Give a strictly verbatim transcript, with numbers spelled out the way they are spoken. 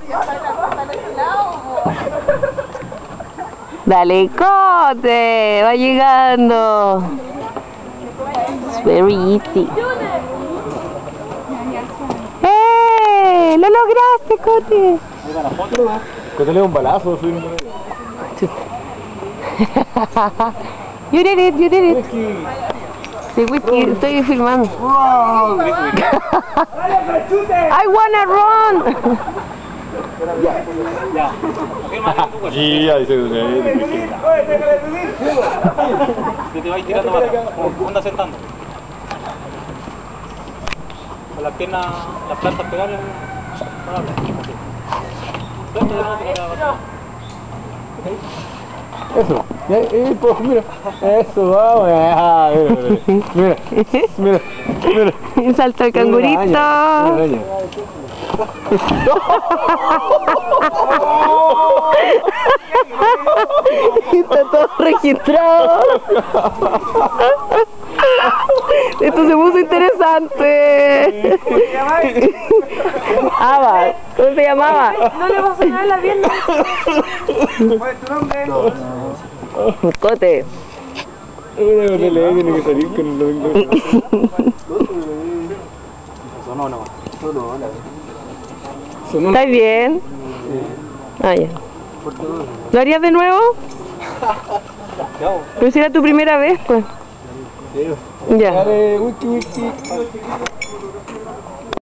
Dale, Cote, va llegando. It's very easy. ¡Eh! ¡Lo lograste, Cote! Cote le da un balazo. You did it, you did it. Sí, whisky, estoy filmando. I wanna run. Sí, ya dice. Que te vais tirando para atrás, como anda sentando. Con las piernas, las plantas pegadas. Eso, ya, eh, pues, mira, eso, vamos, ah, mira, mira, mira, mira, Salta el cangurito. Mira, mira, Está todo registrado. Esto se puso interesante. Ava, ¿cómo se llamaba? No le vas a sonar la pierna. ¿Cuál es tu nombre? Cote. Una pelea tiene que salir con el domingo. Sonó nomás. ¿Estás bien? Ah, ya. ¿Lo harías de nuevo? Pero si era tu primera vez, pues. Ya. Dale, wiki, wiki.